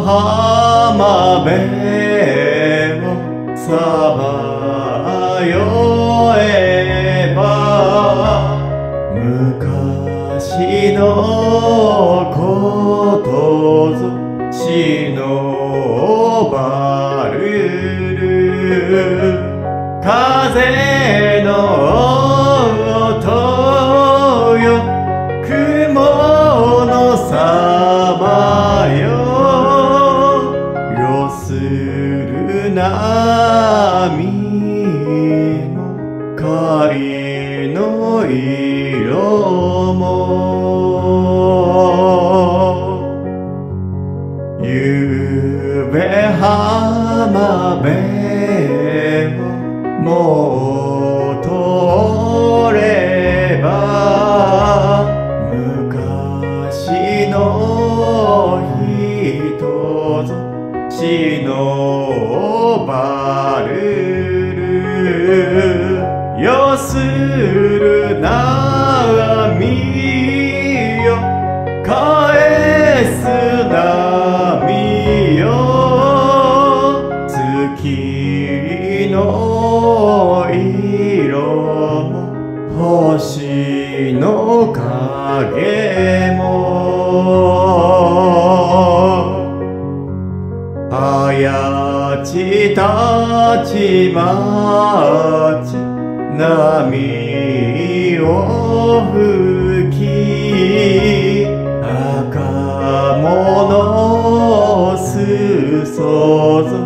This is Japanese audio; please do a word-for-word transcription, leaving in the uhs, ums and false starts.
浜辺をさまよえば昔のことぞしのばるる風の音よ雲のさまよよする波も貝の色もゆうべ浜辺をもう通れば昔の人ぞしのばるるよする波よ返す波よ月の色も星の影もあやちたちまち波を吹き赤物すそぞ